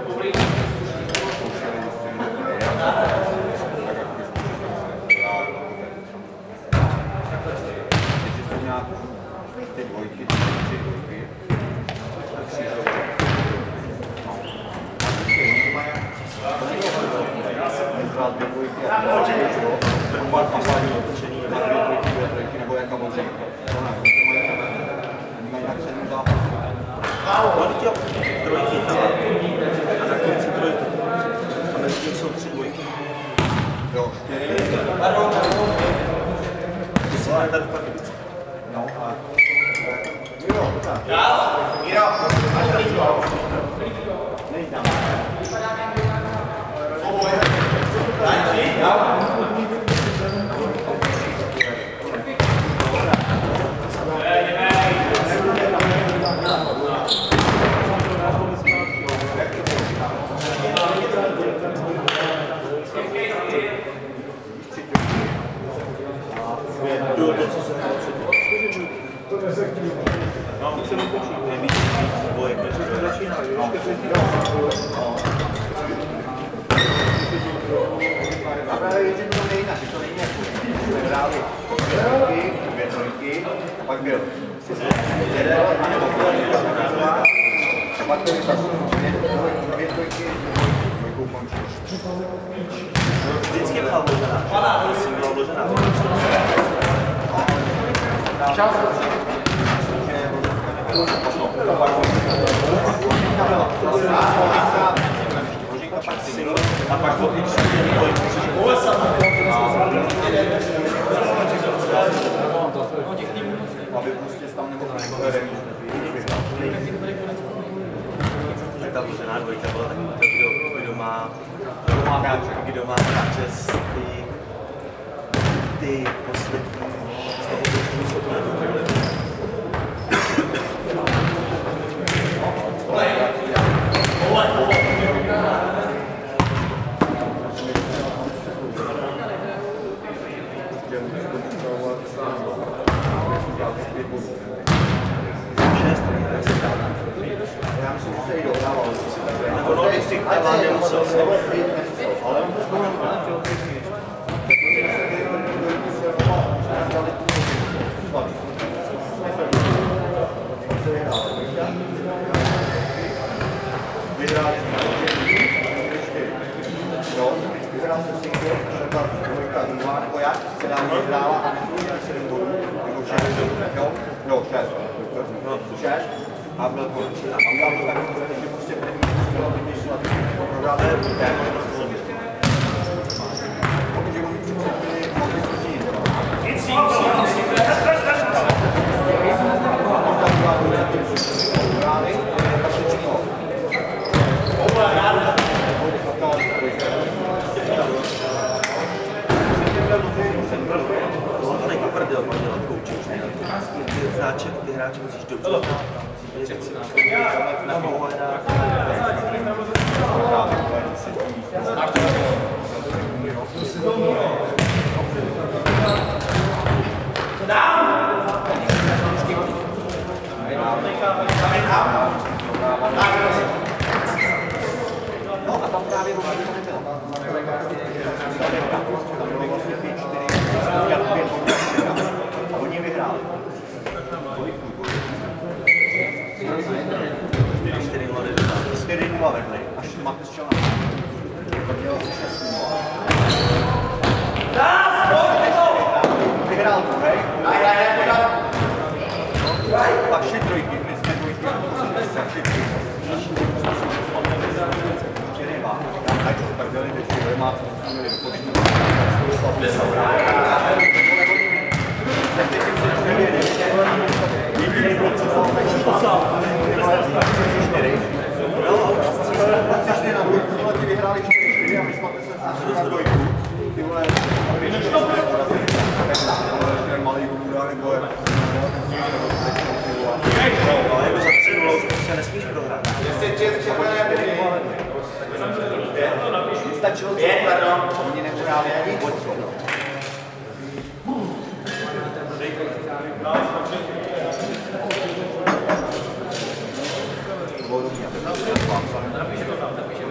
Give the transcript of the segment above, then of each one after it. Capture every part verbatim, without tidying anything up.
Ty dvojky, tři dvojky, tři dvojky. Nezvládl dvě dvojky a dvě dvojky, nebo má kampaní otočení, dvě dvojky, dvě trojky, nebo jaká možná. To ne, to mají jinak sedm zápasů. Oni těl trojky tam a na konci trojky. A mezi tím jsou tři dvojky. Jo, čtyři. To se má tady v Pardubici. No a... Miro, máš líčko? Nejď tam. Daj tři? Jo, to, co se hrálo předtím. No, musím počít. Je víc, víc dvojek, než to začíná. Ale je to nejde, to není jako. Jsme hráli dvě trojky, dvě trojky, a pak byl jeden, anebo dva, a pak byly tak dvě trojky, dvojkou končí. Vždycky byla vložená. Prosím, byla vložená. Čas. A pak to ty tři dvojky. Aby prostě tam nebo Tak ta vložená dvojka byla takový to, kdo, kdo má kdo má hráče, kdo má hráče z ty, ty poslední z toho počtu schopného. Já myslím, že se jí dohrával. Nebo no, když si chtěla, nemusel se. Ale on to zkoumal. Vyhrál vyhrál se single, šerpa dvojka druhá, nebo jak se dá vyhrála a nesloužila sedm bodů, nebo šest, jo, jo, šest, šest, a byl to, a udělal to tak, že prostě první bylo vyměšovat, prohrál to ten, pokud je oni připravili, mohli jsme si jít, Nic si, nic si, nic To nejde prdel, mám dělat kouček. Ty hráče, ty hráče musíš dobře znát. Na dlouho hrát. no a tam právě to nebylo. A oni vyhráli. čtyři nula vedli, až Matys šel na to mělo šest nula. Vyhrál to, hej? Pak šli trojky, my jsme dvojky, šli trojky. Přeryvá. Tak byli větší, ale má to měli vypočít. Jediný byl, co jsou tak špatná. Přišli na dvojku, ale ty vyhráli čtyři čtyři a my jsme se na dvojku. Ty vole, ten malý kůra, nebo je... Ale jako za tři nula už prostě nesmíš prohrát. Stačilo to, pardon, oni neuhráli ani bodko. Napiš to tam, napiš to tam.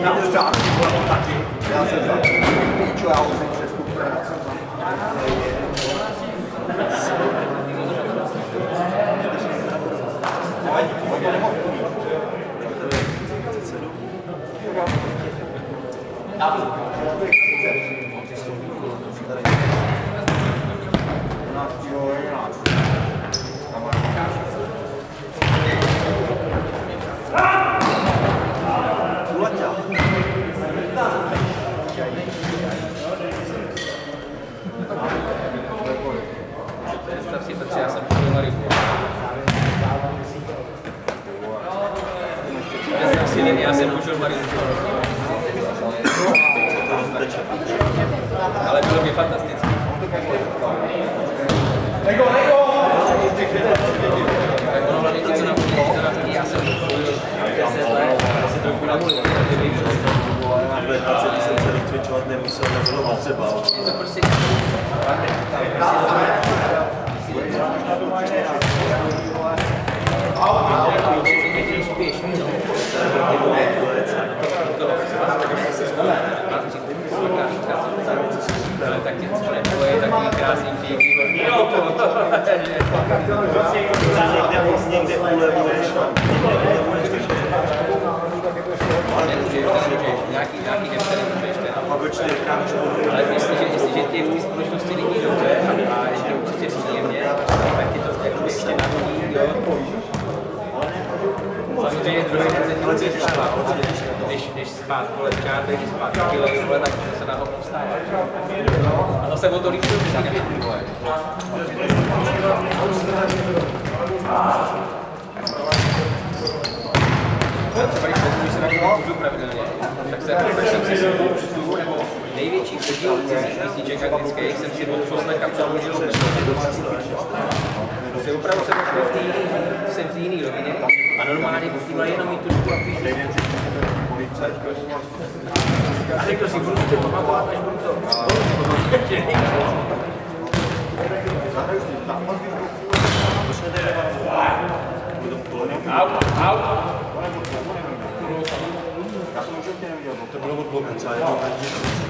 na pořádku, taky. Já jsem za píču, já musím přestupovat. Představ si, Petře, já jsem půjdu na rybu. Představ si, Lini, já jsem půjdu na rybu. Ale bylo by fantastické. Nego, nego! Tak ono hlavně ti, co nám udělí, to například já jsem deset let, asi trochu na můj, Ale celý jsem se rozcvičovat nemusel, nebylo potřeba. je to prostě když spíš, ale tak ti to je takový krásný film. Někde ulevuješ, Nemůžeš, nemůžeš, nějaký, nějaký defter nemůžeš, ale jestliže, jestliže ti v té společnosti není dobře a je to určitě příjemně, tak ti to jakoby ještě nabíjí, jo. Samozřejmě druhý den se ti musí vstávat, když, když spát kolem čárby, když spát kilo, tak se na hovno vstává. A zase o to líp to musí nebýt, vole. Třeba když vezmu, že se na to můžu pravidelně, tak, se, tak jsem si spoustu, nebo největší podíl cizích písniček anglických jsem si od poslecha přeložil že opravdu jsem v té jsem v té jiné rovině a normálně posílá jenom i tušku a písničku. A řekl si, budu si to pamatovat, až budu to. Au, au. to bylo od bloku, třeba jednou každý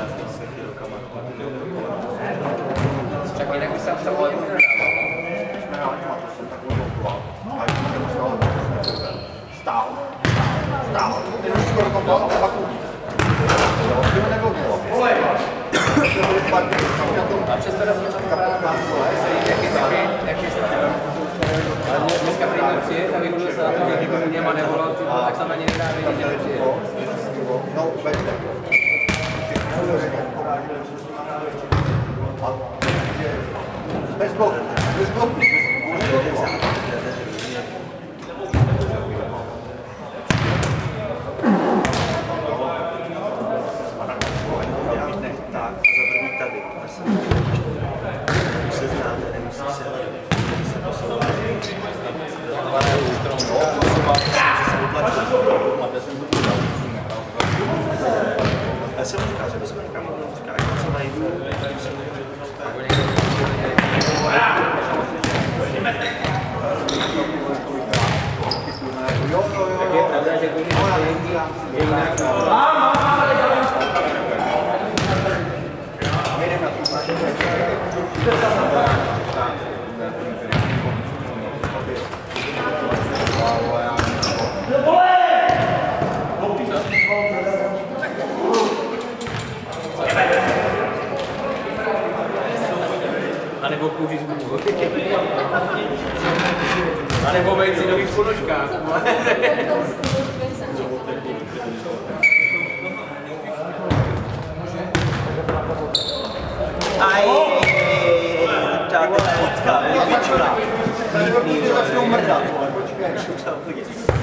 Tak jinak by se tam stalo jednou nedával. Stál. Stál. Ty už skoro to bylo, ale pak uvidí. Jo, ty ho nevodilo. A přesto rovně to vypadá, jak je taky, jak je strašný. Ale dneska prý měl přijet a vyhodil se na to, že kdyby mu něma nevolal, tak se na ně nedá vědět, že nepřijet. No, veďte. Bez bloku, bez bloku. tak a za první tady. Už se známe, nemusíš se se posouvat. Já jsem říkal, že bychom někam mohli říkat, jak co mají. Tak je pravda, že když je jinak. A nebo kůži z gumu. A nebo vejci do nových ponožkách. Aj, žádná fotka, vyčura. Líbný, začnou mrdat, ale počkej. Už tam chodí.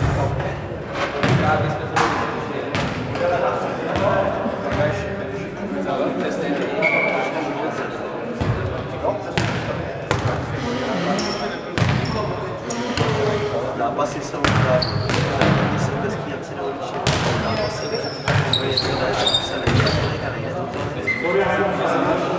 Zápasy jsou tak, když jsem bez kněci do výše, zápasy, nebo něco ne, tak se nejde, a nejde to to.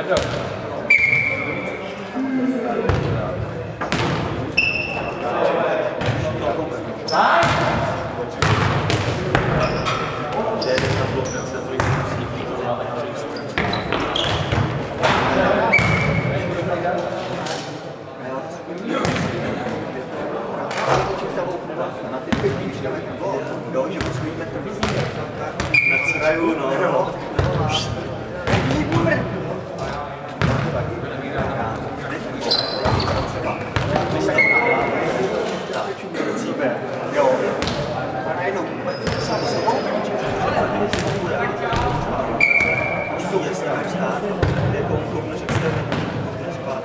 Jo, že musíme na craju, no. Jo. A najednou sám sebou. Už to je strach stát, jako koupneš extrémně, koupneš spát.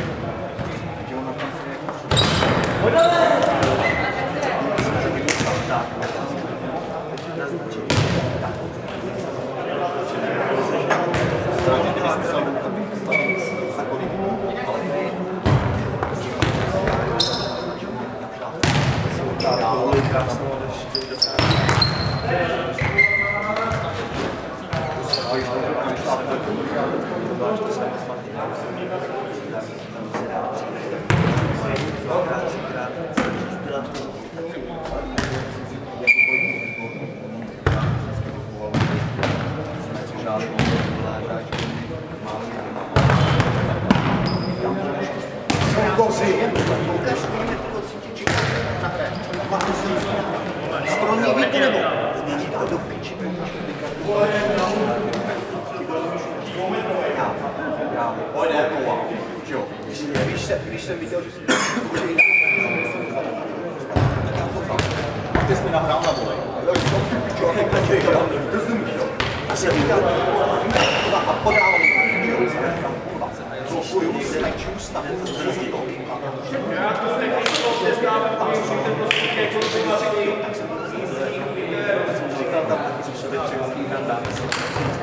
Strojní víte nebo? Když jsem, když jsem viděl, že jsem ty jsi mi nahrál na volej. Rozumíš, jo? A jsem viděl, a podával mi, jo? Zložuju si na čůsta. Já to se nechtěl, že znám, že prostě jako to tak jsem to říkal tam taky, že se člověk překvapí, tam dáme se.